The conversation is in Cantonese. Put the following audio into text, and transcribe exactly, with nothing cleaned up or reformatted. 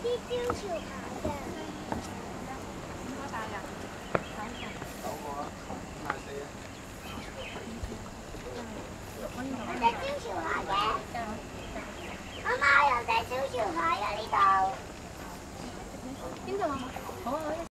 啲招潮牌嘅。 點解大㗎？九個。九個啊，五廿四啊。 有隻招潮牌嘅。阿媽有隻招潮牌啊！呢度。 邊度啊？好啊，好。